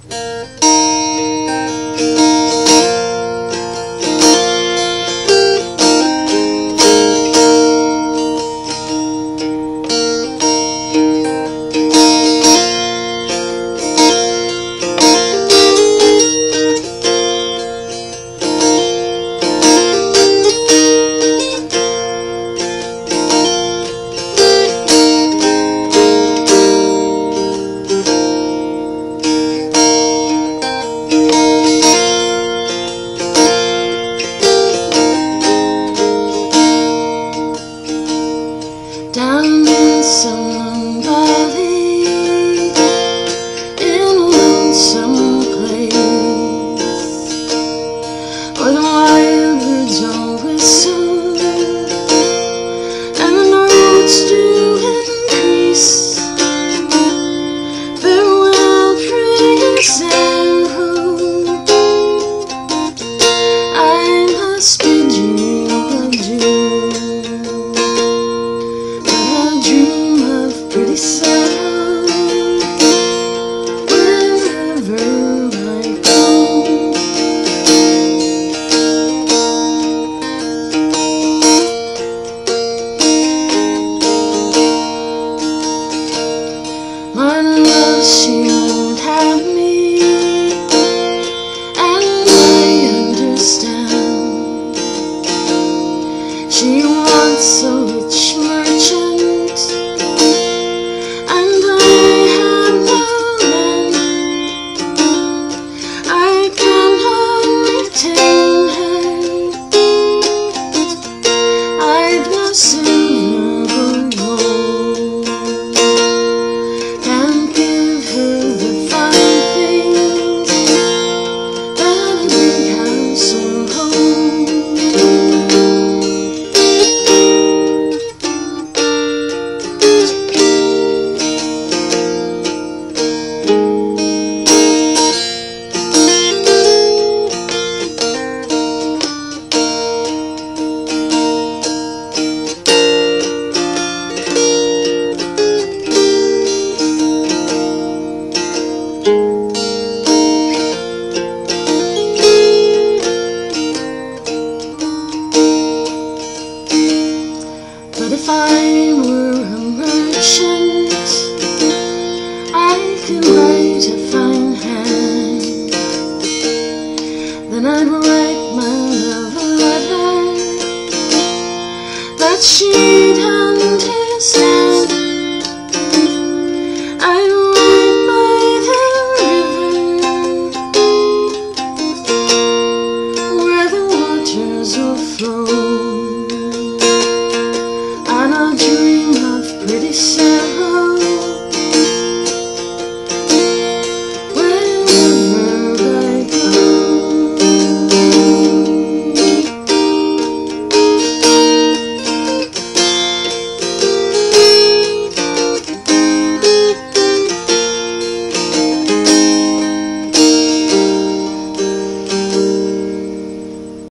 Down in some valley, in a lonesome place, where the wild birds all whistle and the notes do increase. Farewell, Prince and hope, I must bid you adieu. Pretty sad wherever I go. My love, she won't have me, and I understand. She wants a rich merchant, silver gold. Can't give her the fine things that a big house will hold. But if I were a merchant, I could write a